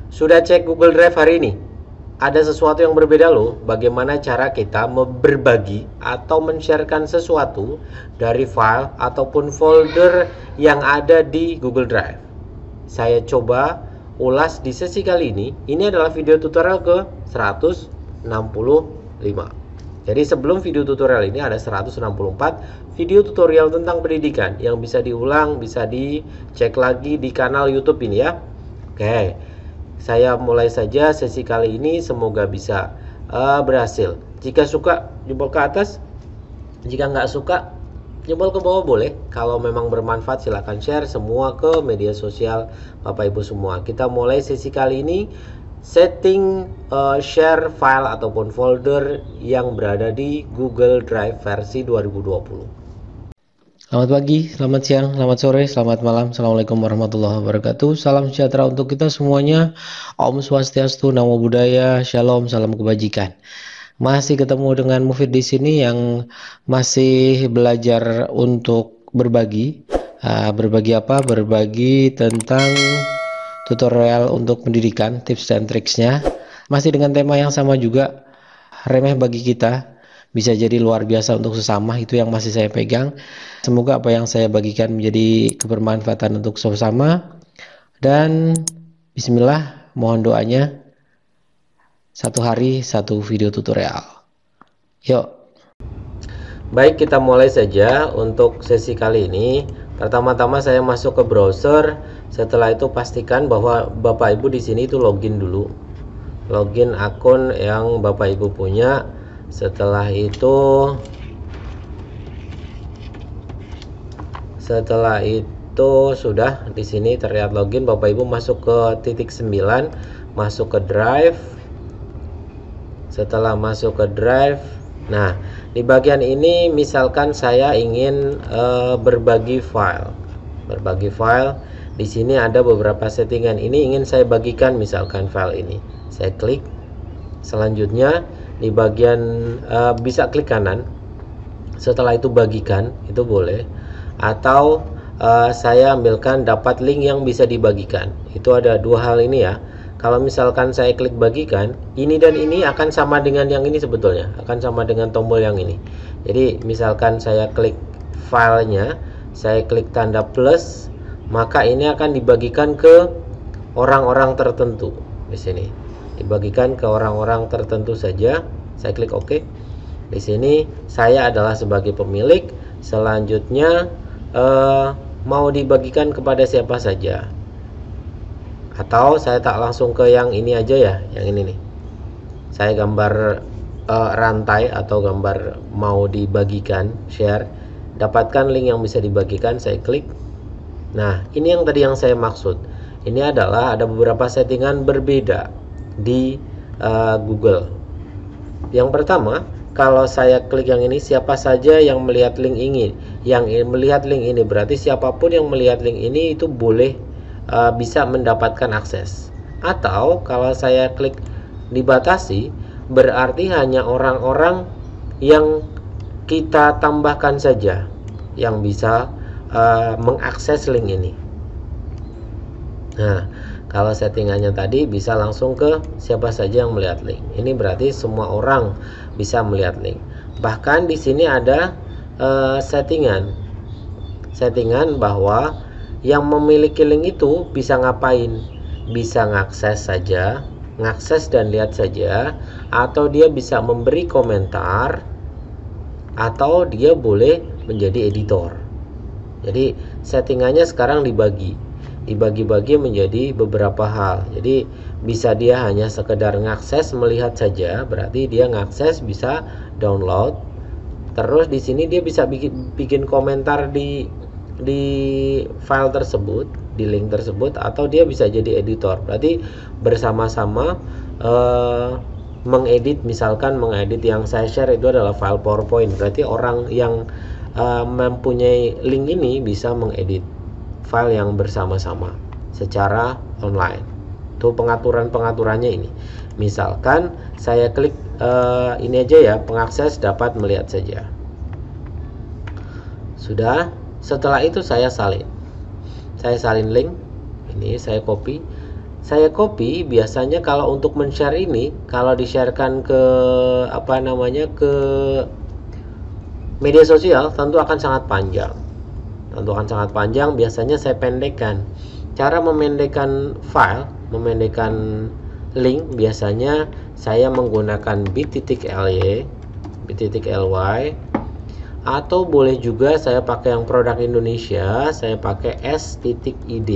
Sudah cek Google Drive hari ini? Ada sesuatu yang berbeda loh, bagaimana cara kita berbagi atau men-sharekan sesuatu dari file ataupun folder yang ada di Google Drive. Saya coba ulas di sesi kali ini. Ini adalah video tutorial ke 165. Jadi sebelum video tutorial ini ada 164 video tutorial tentang pendidikan yang bisa diulang, bisa dicek lagi di kanal YouTube ini ya. Oke. Saya mulai saja sesi kali ini, semoga bisa berhasil. Jika suka jempol ke atas, jika nggak suka jempol ke bawah boleh. Kalau memang bermanfaat silahkan share semua ke media sosial Bapak Ibu semua. Kita mulai sesi kali ini, setting share file ataupun folder yang berada di Google Drive versi 2020. Selamat pagi, selamat siang, selamat sore, selamat malam. Assalamualaikum warahmatullahi wabarakatuh. Salam sejahtera untuk kita semuanya. Om Swastiastu, Namo Buddhaya, Shalom, salam kebajikan. Masih ketemu dengan Mufid di sini yang masih belajar untuk berbagi. Berbagi apa? Berbagi tentang tutorial untuk pendidikan, tips dan triksnya. Masih dengan tema yang sama juga, remeh bagi kita, bisa jadi luar biasa untuk sesama, itu yang masih saya pegang. Semoga apa yang saya bagikan menjadi kebermanfaatan untuk sesama. Dan bismillah, mohon doanya, satu hari satu video tutorial. Yuk. Baik, kita mulai saja untuk sesi kali ini. Pertama-tama saya masuk ke browser. Setelah itu pastikan bahwa Bapak Ibu di sini itu login dulu. Login akun yang Bapak Ibu punya. Setelah itu sudah di sini terlihat login. Bapak Ibu masuk ke titik 9, masuk ke drive. Setelah masuk ke drive, nah di bagian ini misalkan saya ingin berbagi file. Di sini ada beberapa settingan. Ini ingin saya bagikan, misalkan file ini. Saya klik. Selanjutnya di bagian bisa klik kanan. Setelah itu bagikan, itu boleh. Atau saya ambilkan dapat link yang bisa dibagikan. Itu ada dua hal ini ya. Kalau misalkan saya klik bagikan, ini dan ini akan sama dengan yang ini, sebetulnya akan sama dengan tombol yang ini. Jadi misalkan saya klik filenya, saya klik tanda plus, maka ini akan dibagikan ke orang-orang tertentu. Di sini dibagikan ke orang-orang tertentu saja. Saya klik OK. Di sini saya adalah sebagai pemilik. Selanjutnya mau dibagikan kepada siapa saja, atau saya tak langsung ke yang ini aja ya, yang ini nih. Saya gambar rantai atau gambar mau dibagikan, share, dapatkan link yang bisa dibagikan, saya klik. Nah, ini yang tadi yang saya maksud. Ini adalah ada beberapa settingan berbeda di Google. Yang pertama, kalau saya klik yang ini, siapa saja yang melihat link ini, berarti siapapun yang melihat link ini itu boleh bisa mendapatkan akses. Atau kalau saya klik dibatasi, berarti hanya orang-orang yang kita tambahkan saja yang bisa mengakses link ini. Nah, kalau settingannya tadi bisa langsung ke siapa saja yang melihat link. Ini berarti semua orang bisa melihat link. Bahkan di sini ada settingan bahwa yang memiliki link itu bisa ngapain? Bisa ngakses saja, ngakses dan lihat saja, atau dia bisa memberi komentar, atau dia boleh menjadi editor. Jadi settingannya sekarang dibagi-bagi menjadi beberapa hal. Jadi bisa dia hanya sekedar ngakses, melihat saja, berarti dia ngakses, bisa download. Terus di sini dia bisa bikin komentar di file tersebut, di link tersebut, atau dia bisa jadi editor. Berarti bersama-sama mengedit. Misalkan mengedit yang saya share itu adalah file PowerPoint, berarti orang yang mempunyai link ini bisa mengedit file yang bersama-sama secara online. Tuh pengaturannya ini. Misalkan saya klik ini aja ya, pengakses dapat melihat saja. Sudah. Setelah itu saya salin link. Ini saya copy. saya copy. Biasanya kalau untuk men-share ini, kalau di-sharekan ke ke media sosial, tentu akan sangat panjang. Biasanya saya pendekkan. Cara memendekkan file, memendekkan link, biasanya saya menggunakan bit.ly, atau boleh juga saya pakai yang produk Indonesia, saya pakai s.id.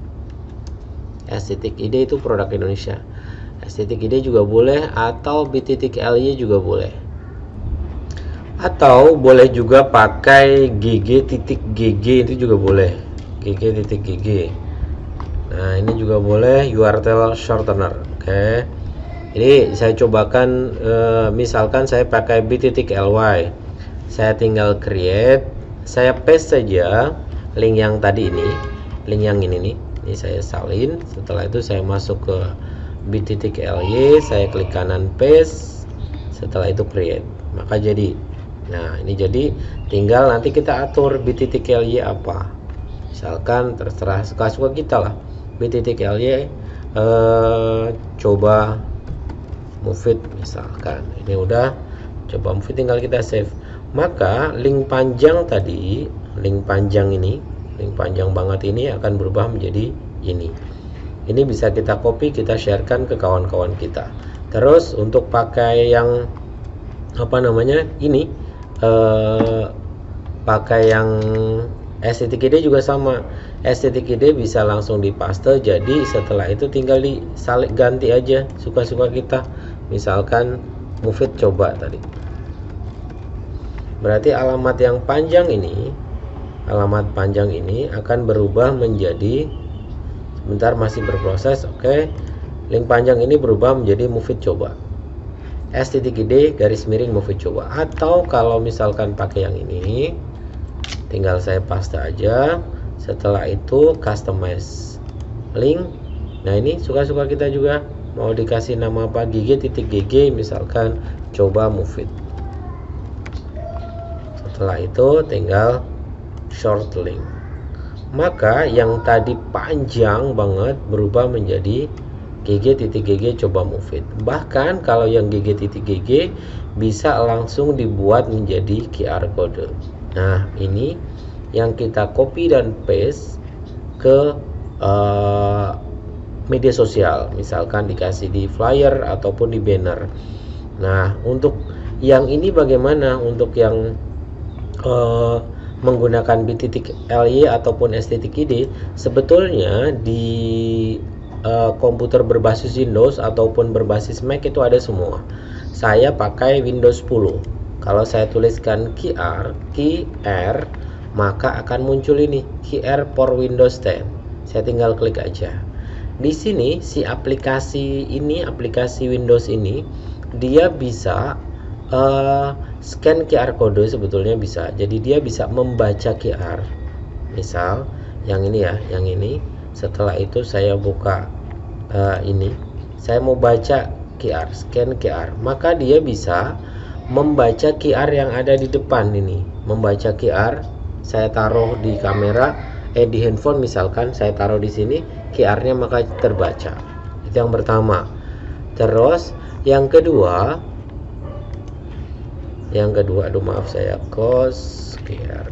S.id itu produk Indonesia. S.id juga boleh, atau bit.ly juga boleh. Atau boleh juga pakai gg.gg, itu juga boleh. gg.gg. Nah, ini juga boleh, URL shortener. Oke. Jadi saya cobakan, misalkan saya pakai bit.ly. Saya tinggal create, saya paste saja link yang tadi ini, link yang ini nih. Ini saya salin. Setelah itu saya masuk ke bit.ly, saya klik kanan paste. Setelah itu create, maka jadi. Nah, ini jadi, tinggal nanti kita atur bit.ly apa. Misalkan terserah suka-suka kita lah. bit.ly coba move it misalkan. Ini udah coba move it, tinggal kita save. Maka link panjang tadi, link panjang banget ini akan berubah menjadi ini. Ini bisa kita copy, kita sharekan ke kawan-kawan kita. Terus untuk pakai yang ini, pakai yang s.id juga sama. S.id bisa langsung dipaste, jadi setelah itu tinggal ganti aja suka-suka kita. Misalkan move it coba tadi. Berarti alamat yang panjang ini, akan berubah menjadi, sebentar masih berproses. Oke. Link panjang ini berubah menjadi move it coba. s.id _move it coba. Atau kalau misalkan pakai yang ini, tinggal saya paste aja. Setelah itu customize link. Nah, ini suka-suka kita juga. Mau dikasih nama apa, gg.gg misalkan, coba move it. Setelah itu tinggal short link. Maka yang tadi panjang banget berubah menjadi gg.gg coba move it. Bahkan kalau yang gg.gg bisa langsung dibuat menjadi QR code. Nah, ini yang kita copy dan paste ke media sosial, misalkan dikasih di flyer ataupun di banner. Nah, untuk yang ini bagaimana? Untuk yang menggunakan bit.ly ataupun s.id, sebetulnya di komputer berbasis Windows ataupun berbasis Mac itu ada semua. Saya pakai Windows 10. Kalau saya tuliskan QR, maka akan muncul ini QR for Windows 10. Saya tinggal klik aja. Di sini si aplikasi Windows ini, dia bisa scan QR code, sebetulnya bisa. Jadi dia bisa membaca QR. Misal yang ini ya, yang ini. Setelah itu saya buka ini. Saya mau baca QR, scan QR. Maka dia bisa membaca QR yang ada di depan ini. Membaca QR. Saya taruh di kamera, di handphone misalkan, saya taruh di sini, QR-nya maka terbaca. Itu yang pertama. Terus yang kedua, aduh maaf saya close QR.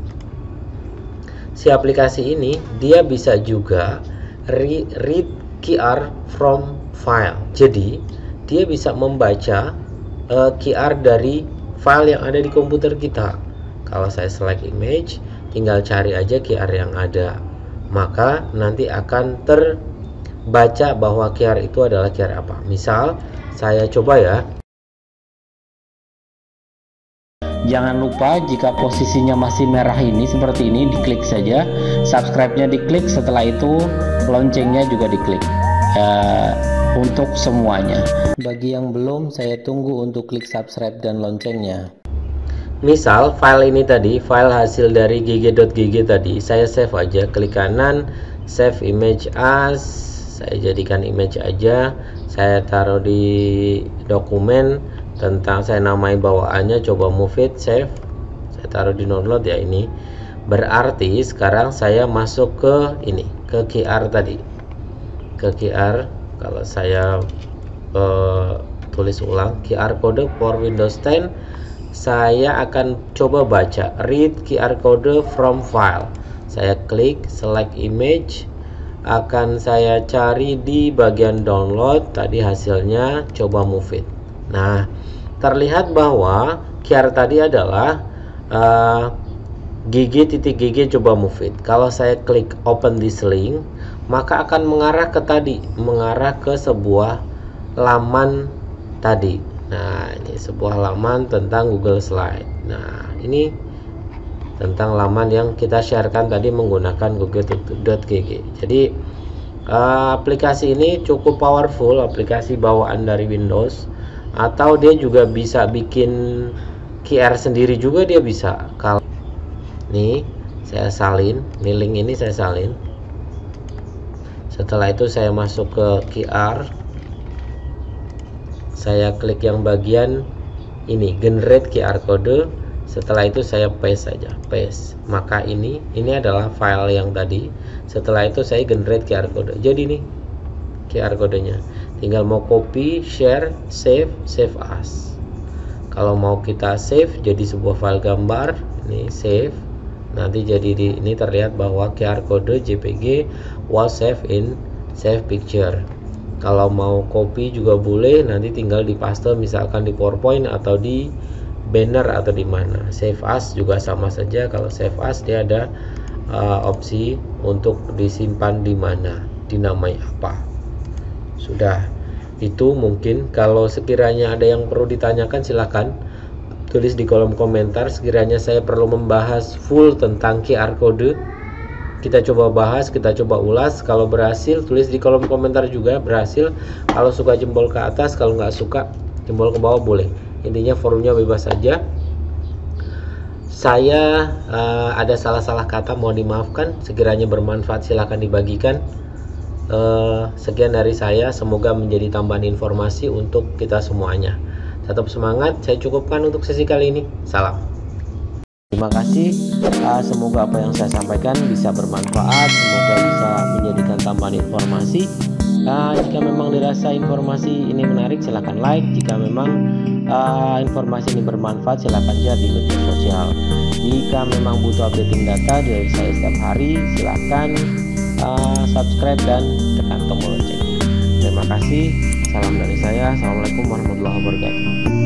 Si aplikasi ini dia bisa juga read QR from file. Jadi dia bisa membaca QR dari file yang ada di komputer kita. Kalau saya select image, tinggal cari aja QR yang ada, maka nanti akan terbaca bahwa QR itu adalah QR apa. Misal saya coba ya. Jangan lupa jika posisinya masih merah ini seperti ini, diklik saja, subscribe-nya diklik, setelah itu loncengnya juga diklik untuk semuanya. Bagi yang belum, saya tunggu untuk klik subscribe dan loncengnya. Misal file ini tadi, file hasil dari gg.gg tadi, saya save aja, klik kanan, save image as, saya jadikan image aja, saya taruh di dokumen, tentang saya namai bawaannya coba move it, save, saya taruh di download ya. Ini berarti sekarang saya masuk ke ini, ke QR tadi. ke QR. Kalau saya tulis ulang QR code for Windows 10, saya akan coba baca read QR code from file. Saya klik select image, akan saya cari di bagian download. Tadi hasilnya coba move it. Nah, terlihat bahwa QR tadi adalah gg.gg coba move it. Kalau saya klik open this link, maka akan mengarah ke tadi, mengarah ke sebuah laman tadi. Nah, ini sebuah laman tentang Google Slide. Nah, ini tentang laman yang kita sharekan tadi menggunakan google.gg. Jadi aplikasi ini cukup powerful, aplikasi bawaan dari Windows, atau dia juga bisa bikin QR sendiri juga, dia bisa. Kalau nih saya salin, nih link ini saya salin. Setelah itu saya masuk ke QR, saya klik yang bagian ini generate QR code. Setelah itu saya paste saja, paste. Maka ini adalah file yang tadi. Setelah itu saya generate QR code. Jadi nih QR kodenya, tinggal mau copy, share, save as. Kalau mau kita save jadi sebuah file gambar, ini save. Nanti jadi ini terlihat bahwa QR code JPG was saved in save picture. Kalau mau copy juga boleh, nanti tinggal dipaste misalkan di PowerPoint atau di banner atau di mana. Save as juga sama saja. Kalau save as dia ada opsi untuk disimpan di mana, dinamai apa. Sudah itu mungkin. Kalau sekiranya ada yang perlu ditanyakan silahkan tulis di kolom komentar. Sekiranya saya perlu membahas full tentang QR code, kita coba bahas, kita coba ulas. Kalau berhasil tulis di kolom komentar juga berhasil. Kalau suka jempol ke atas, kalau nggak suka jempol ke bawah boleh. Intinya forumnya bebas saja. Saya ada salah-salah kata mohon dimaafkan. Sekiranya bermanfaat silahkan dibagikan. Sekian dari saya, semoga menjadi tambahan informasi untuk kita semuanya. Tetap semangat, saya cukupkan untuk sesi kali ini. Salam. Terima kasih, semoga apa yang saya sampaikan bisa bermanfaat, semoga bisa menjadikan tambahan informasi. Jika memang dirasa informasi ini menarik silahkan like, jika memang informasi ini bermanfaat silahkan share di media sosial. Jika memang butuh updating data dari saya setiap hari silahkan subscribe dan tekan tombol lonceng. Terima kasih, salam dari saya, assalamualaikum warahmatullahi wabarakatuh.